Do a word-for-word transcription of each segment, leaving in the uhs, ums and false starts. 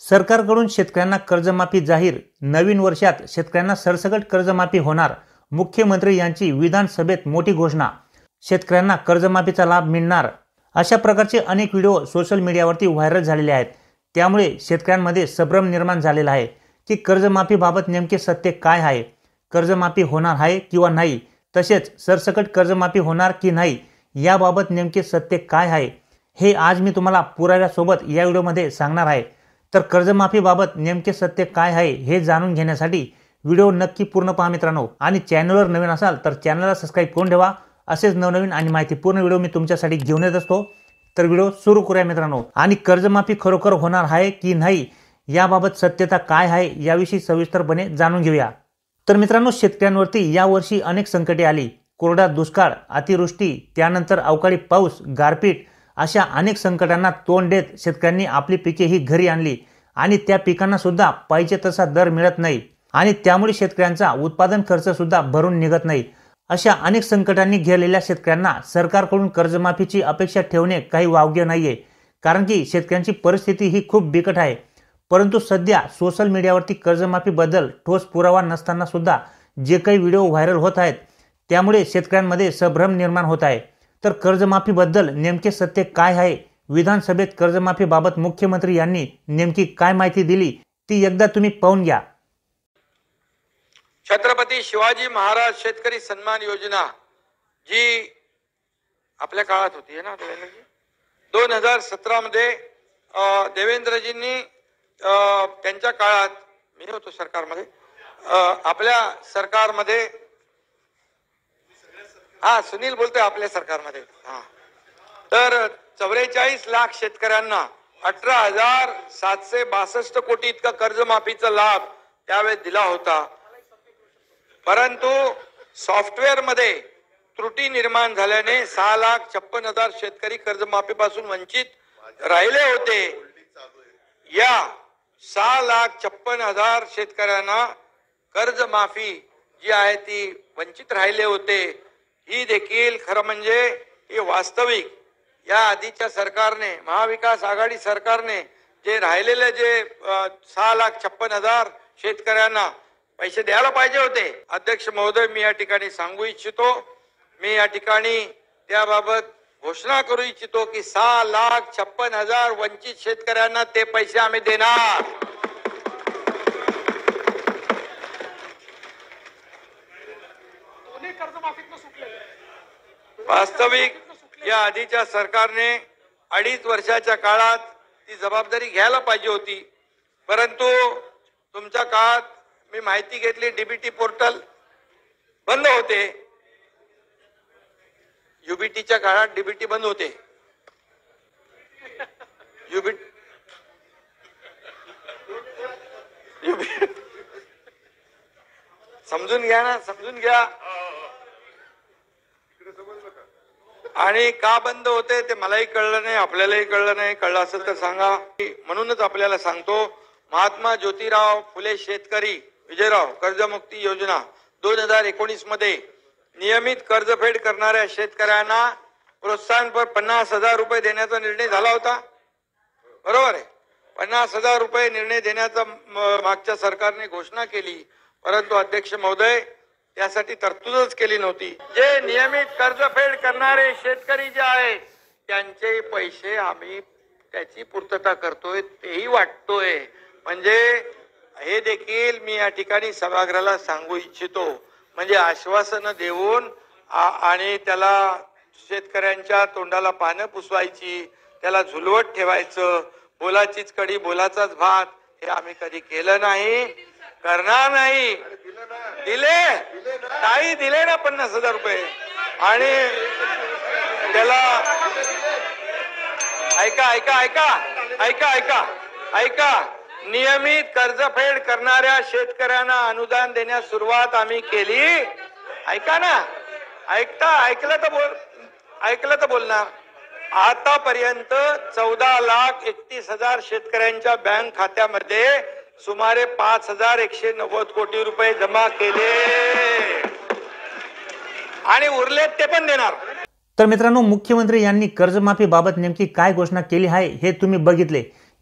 सरकारकडून शेतकऱ्यांना कर्जमाफी जाहीर। नवीन वर्षात शेतकऱ्यांना सरसकट कर्जमाफी होणार। मुख्यमंत्री यांची विधानसभेत मोठी घोषणा। शेतकऱ्यांना कर्जमाफीचा लाभ मिळणार। अशा प्रकारचे अनेक व्हिडिओ सोशल मीडियावरती व्हायरल झालेले आहेत। त्यामुळे शेतकऱ्यांमध्ये संभ्रम निर्माण झालेला आहे की कर्जमाफीबाबत नेमके सत्य काय आहे, कर्जमाफी होणार आहे किंवा नाही, तसेच सरसकट कर्जमाफी होणार की नाही याबाबत नेमके सत्य काय आहे हे आज मी तुम्हाला पुराव्यासोबत या व्हिडिओमध्ये सांगणार आहे। तर कर्जमाफीबाबत नेमके सत्य काय आहे हे जाणून घेण्यासाठी व्हिडिओ नक्की पूर्ण पहा मित्रांनो, आणि चॅनलवर नवीन असाल तर चॅनलला सबस्क्राइब करून ठेवा। असेच नवनवीन आणि माहितीपूर्ण व्हिडिओ मी तुमच्यासाठी घेऊन येत असतो। तर व्हिडिओ सुरू करूया मित्रांनो। आणि कर्जमाफी खरोखर होणार आहे की नाही याबाबत सत्यता काय आहे याविषयी सविस्तरपणे जाणून घेऊया। तर मित्रांनो, शेतकऱ्यांवरती यावर्षी अनेक संकटे आली। कोरडा दुष्काळ, अतिवृष्टी, त्यानंतर अवकाळी पाऊस, गारपीट अशा अनेक संकटांना तोंड देत शेतकऱ्यांनी आपली पिके ही घरी आणली आणि त्या पिकांना सुद्धा पाहिजे तसा दर मिळत नाही आणि त्यामुळे शेतकऱ्यांचा उत्पादन खर्च सुद्धा भरून निघत नाही। अशा अनेक संकटांनी घेरलेल्या शेतकऱ्यांना सरकारकडून कर्जमाफीची अपेक्षा ठेवणे काही वावगे नाहीये, कारण की शेतकऱ्यांची परिस्थिती ही खूप बिकट आहे। परंतु सध्या सोशल मीडियावरती कर्जमाफीबद्दल ठोस पुरावा नसताना सुद्धा जे काही व्हिडिओ व्हायरल होत आहेत त्यामुळे शेतकऱ्यांमध्ये संभ्रम निर्माण होत आहे। तर कर्जमाफीबद्दल नेमके सत्य काय आहे, विधानसभेत कर्जमाफीबाबत मुख्यमंत्री यांनी नेमकी काय माहिती दिली ती एकदा तुम्ही पाहून घ्या। छत्रपती शिवाजी महाराज शेतकरी सन्मान योजना जी आपल्या काळात होती है ना, दोन हजार सतरा मध्ये देवेंद्रजींनी त्यांच्या काळात, मी होतो सरकारमध्ये, आपल्या सरकारमध्ये, हा सुनील बोलतोय, आपल्या सरकारमध्ये हा तर चौवेचाळीस लाख शेतकऱ्यांना अठरा हजार सातशे बासष्ट कोटी इतका कर्जमाफीचा लाभ त्यावेळेस दिला होता। परंतु सॉफ्टवेअर मध्ये त्रुटी निर्माण झाल्याने सहा लाख छप्पन हजार शेतकरी कर्जमाफीपासून वंचित राहिले होते। या सहा लाख छप्पन हजार शेतकऱ्यांना कर्जमाफी जी आहे ती वंचित राहिले होते। ही देखील खरं म्हणजे ही वास्तविक या आधीच्या सरकारने, महाविकास आघाडी सरकारने जे राहिलेले जे सहा लाख छप्पन हजार शेतकऱ्यांना पैसे द्यायला पाहिजे होते। अध्यक्ष महोदय, मी या ठिकाणी सांगू इच्छितो, मी या ठिकाणी त्याबाबत घोषणा करू इच्छितो की सहा लाख छप्पन हजार वंचित शेतकऱ्यांना ते पैसे आम्ही देणार। वास्तविक या आधीच्या सरकारने अडीच वर्षाच्या काळात ती जबाबदारी घ्यायला पाहिजे होती, परंतु तुमच्या काळात मी माहिती घेतली डीबीटी पोर्टल बंद होते। युबीटीच्या काळात डीबीटी बंद होते। युबीटी समजून घ्या ना, समजून घ्या। आणि का बंद होते ते मलाही कळलं नाही, आपल्यालाही कळलं नाही। कळलं असेल तर सांगा। म्हणूनच आपल्याला सांगतो, महात्मा ज्योतिराव फुले शेतकरी विजयराव कर्जमुक्ती योजना दोन हजार एकोणीस मध्ये नियमित कर्जफेड करणाऱ्या शेतकऱ्यांना प्रोत्साहनपर पन्नास हजार रुपये देण्याचा निर्णय झाला होता, बरोबर आहे। पन्नास हजार रुपये निर्णय देण्याचा मागच्या सरकारने घोषणा केली, परंतु अध्यक्ष महोदय त्यासाठी तरतूदच केली नव्हती। जे नियमित कर्जफेड करणारे शेतकरी जे आहे त्यांचे पैसे आम्ही त्याची पूर्तता करतोय तेही वाटतोय। म्हणजे हे देखील मी या ठिकाणी सभागृहाला सांगू इच्छितो, म्हणजे आश्वासन देऊन आणि त्याला शेतकऱ्यांच्या तोंडाला पानं पुसवायची, त्याला झुलवत ठेवायचं, बोलाचीच कडी बोलाचाच भात, हे आम्ही कधी केलं नाही, करणार नाही। दिले काही दिले ना पन्नास हजार रुपये, आणि त्याला ऐका ऐका ऐका ऐका ऐका ऐका नियमित कर्जफेड करणाऱ्या शेतकऱ्यांना अनुदान देण्यास सुरुवात आम्ही केली। ऐका ना, ऐकता ऐकलं तर बोल ऐकलं तर बोलणार। आतापर्यंत चौदा लाख एकतीस हजार शेतकऱ्यांच्या बँक खात्यामध्ये सुमारे पाच हजार एकशे नव्वद कोटी रुपये जमा केले आणि उरलेत ते पण देणार। तर मित्रांनो, मुख्यमंत्री यांनी कर्जमाफीबाबत नेमकी काय घोषणा केली आहे हे तुम्ही बघितले।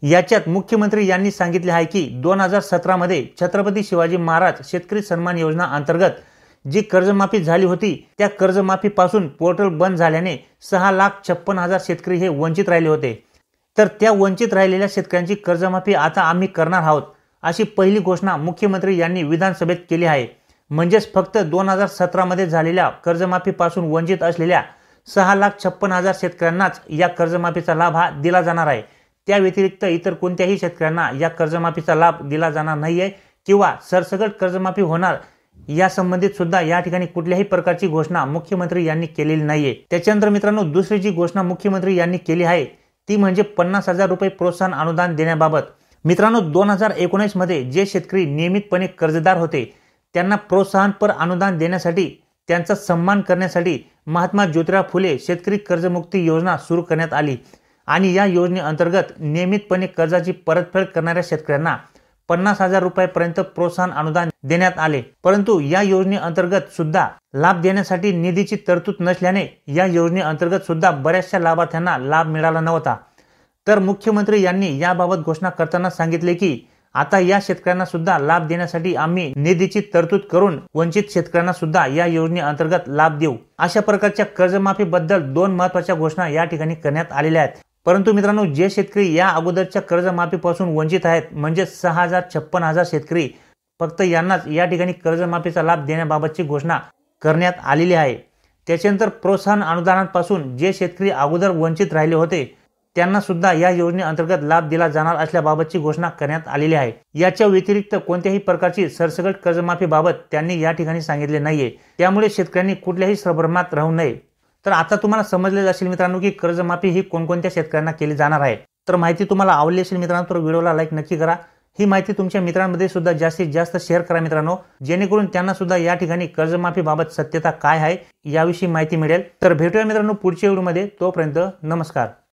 याच्यात मुख्यमंत्री यांनी सांगितले आहे की दोन हजार सतरा मध्ये छत्रपती शिवाजी महाराज शेतकरी सन्मान योजना अंतर्गत जी कर्जमाफी झाली होती त्या कर्जमाफीपासून पोर्टल बंद झाल्याने सहा लाख छप्पन हजार शेतकरी हे वंचित राहिले होते। तर त्या वंचित राहिलेल्या शेतकऱ्यांची कर्जमाफी आता आम्ही करणार आहोत अशी पहिली घोषणा मुख्यमंत्री यांनी विधानसभेत केली आहे। म्हणजेच फक्त दोन हजार सतरा मध्ये झालेल्या कर्जमाफीपासून वंचित असलेल्या सहा लाख छप्पन हजार शेतकऱ्यांनाच या कर्जमाफीचा लाभ हा दिला जाणार आहे। त्या व्यतिरिक्त इतर कोणत्याही शेतकऱ्यांना या कर्जमाफीचा लाभ दिला जाणार नाहीये किंवा सरसकट कर्जमाफी होणार या संबंधित सुद्धा या ठिकाणी कुठल्याही प्रकारची घोषणा मुख्यमंत्री यांनी केलेली नाहीये। त्याच्यानंतर मित्रांनो दुसरी जी घोषणा मुख्यमंत्री यांनी केली आहे ती म्हणजे पन्नास हजार रुपये प्रोत्साहन अनुदान देण्याबाबत। मित्रांनो दोन हजार एकोणीस मध्ये जे शेतकरी नियमितपणे कर्जदार होते त्यांना प्रोत्साहनपर अनुदान देण्यासाठी त्यांचा सन्मान करण्यासाठी महात्मा ज्योतिराव फुले शेतकरी कर्जमुक्ती योजना सुरू करण्यात आली आणि या योजनेअंतर्गत नियमितपणे कर्जाची परतफेड करणाऱ्या शेतकऱ्यांना पन्नास हजार रुपयापर्यंत प्रोत्साहन अनुदान देण्यात आले। परंतु या योजनेअंतर्गत सुद्धा लाभ देण्यासाठी निधीची तरतूद नसल्याने या योजनेअंतर्गत सुद्धा बऱ्याचशा लाभार्थ्यांना लाभ मिळाला नव्हता। तर मुख्यमंत्री यांनी याबाबत घोषणा करताना सांगितले की आता या शेतकऱ्यांना सुद्धा लाभ देण्यासाठी आम्ही निधीची तरतूद करून वंचित शेतकऱ्यांना सुद्धा या योजनेअंतर्गत लाभ देऊ। अशा प्रकारच्या कर्जमाफीबद्दल दोन महत्त्वाच्या घोषणा या ठिकाणी करण्यात आलेल्या आहेत। परंतु मित्रांनो जे शेतकरी या अगोदरच्या कर्जमाफीपासून वंचित आहेत म्हणजे सहा हजार छप्पन हजार शेतकरी फक्त यांनाच या ठिकाणी कर्जमाफीचा लाभ देण्याबाबतची घोषणा करण्यात आलेली आहे। त्याच्यानंतर प्रोत्साहन अनुदानापासून जे शेतकरी अगोदर वंचित राहिले होते त्यांना सुद्धा या योजनेअंतर्गत लाभ दिला जाणार असल्याबाबतची घोषणा करण्यात आलेली आहे। याच्या व्यतिरिक्त कोणत्याही प्रकारची सरसकट कर्जमाफीबाबत त्यांनी या ठिकाणी सांगितले नाहीये। त्यामुळे शेतकऱ्यांनी कुठल्याही संभ्रमात राहू नये। तर आता तुम्हाला समजले असेल मित्रांनो की कर्जमाफी ही कोणकोणत्या शेतकऱ्यांना केली जाणार आहे। तर माहिती तुम्हाला आवडली असेल मित्रांनो तर व्हिडिओला लाईक नक्की करा। ही माहिती तुमच्या मित्रांमध्ये सुद्धा जास्तीत जास्त शेअर करा मित्रांनो, जेणेकरून त्यांना सुद्धा या ठिकाणी कर्जमाफीबाबत सत्यता काय आहे याविषयी माहिती मिळेल। तर भेटूया मित्रांनो पुढच्या व्हिडिओमध्ये, तोपर्यंत नमस्कार।